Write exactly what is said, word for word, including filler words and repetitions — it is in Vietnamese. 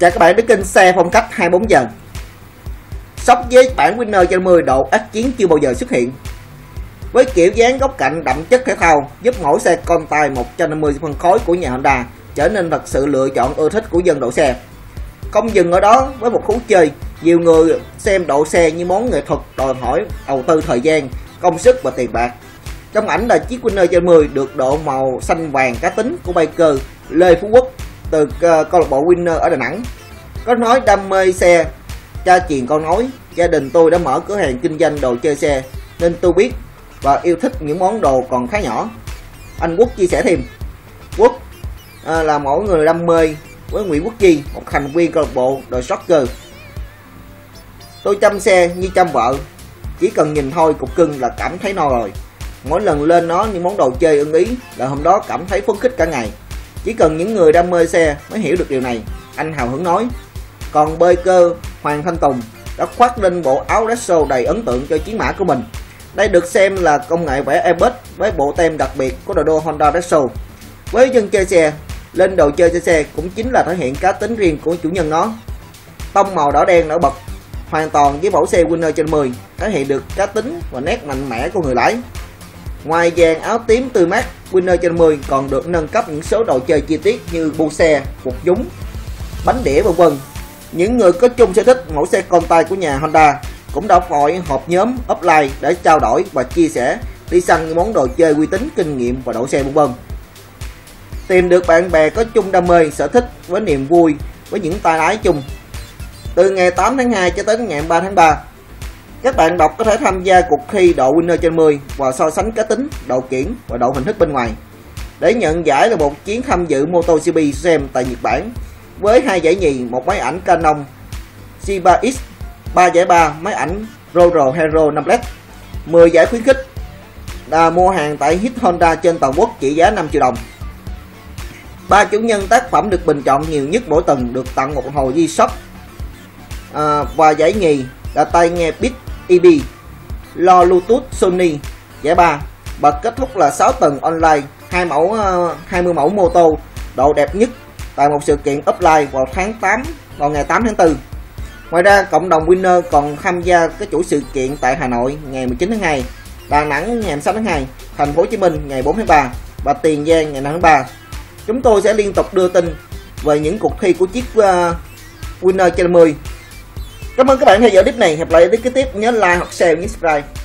Chào các bạn đến kênh xe phong cách hai mươi bốn giờ. Sóc với bản Winner trên mười độ ác chiến chưa bao giờ xuất hiện. Với kiểu dáng góc cạnh đậm chất thể thao giúp mỗi xe con tay một trăm năm mươi phân khối của nhà Honda trở nên thật sự lựa chọn ưa thích của dân độ xe. Không dừng ở đó, với một thú chơi, nhiều người xem độ xe như món nghệ thuật đòi hỏi đầu tư thời gian, công sức và tiền bạc. Trong ảnh là chiếc Winner trên mười được độ màu xanh vàng cá tính của biker Lê Phú Quốc từ câu lạc bộ Winner ở Đà Nẵng. Có nói đam mê xe, cha truyền con nói, gia đình tôi đã mở cửa hàng kinh doanh đồ chơi xe nên tôi biết và yêu thích những món đồ còn khá nhỏ. Anh Quốc chia sẻ thêm, Quốc à, là mỗi người đam mê với Nguyễn Quốc Chi, một thành viên câu lạc bộ The Soccer. Tôi chăm xe như chăm vợ, chỉ cần nhìn thôi cục cưng là cảm thấy no rồi. Mỗi lần lên nó những món đồ chơi ưng ý là hôm đó cảm thấy phấn khích cả ngày. Chỉ cần những người đam mê xe mới hiểu được điều này, anh hào hứng nói. Còn biker Hoàng Thanh Tùng đã khoác lên bộ áo retro đầy ấn tượng cho chiến mã của mình. Đây được xem là công nghệ vẽ airbrush với bộ tem đặc biệt của đồ đô Honda Retro. Với dân chơi xe, lên đồ chơi chơi xe cũng chính là thể hiện cá tính riêng của chủ nhân nó. Tông màu đỏ đen nổi bật hoàn toàn với mẫu xe Winner trên mười, thể hiện được cá tính và nét mạnh mẽ của người lái. Ngoài dàn áo tím tươi mát, Winner trên mười còn được nâng cấp những số đồ chơi chi tiết như bu xe, cục dúng, bánh đĩa vân vân. Những người có chung sở thích mẫu xe con tay của nhà Honda cũng đã gọi họp nhóm offline để trao đổi và chia sẻ, đi săn những món đồ chơi uy tín, kinh nghiệm và độ xe vân vân. Tìm được bạn bè có chung đam mê, sở thích với niềm vui với những tay lái chung. Từ ngày tám tháng hai cho tới ngày ba tháng ba, các bạn đọc có thể tham gia cuộc thi độ Winner trên mười và so sánh cá tính, độ kiển và độ hình thức bên ngoài. Để nhận giải là một chuyến tham dự MotoGP Xem tại Nhật Bản với hai giải nhì, một máy ảnh Canon G ba X, ba giải ba máy ảnh Roro Hero năm led, mười giải khuyến khích. Là mua hàng tại Hit Honda trên toàn quốc trị giá năm triệu đồng. Ba chủ nhân tác phẩm được bình chọn nhiều nhất mỗi tuần được tặng một đồng hồ G-Shock à, và giải nhì là tai nghe Beats e bê, lo Bluetooth Sony giải ba, và kết thúc là sáu tuần online, hai mẫu uh, hai mươi mẫu mô tô độ đẹp nhất tại một sự kiện offline vào tháng tám, vào ngày tám tháng tư. Ngoài ra, cộng đồng Winner còn tham gia cái chuỗi sự kiện tại Hà Nội ngày mười chín tháng hai, Đà Nẵng ngày hai mươi sáu tháng hai, Thành phố Hồ Chí Minh ngày bốn tháng ba và Tiền Giang ngày năm tháng ba. Chúng tôi sẽ liên tục đưa tin về những cuộc thi của chiếc uh, Winner trên mười. Cảm ơn các bạn theo dõi clip này. Hẹn gặp lại ở clip kế tiếp. Nhớ like hoặc share, nhớ subscribe.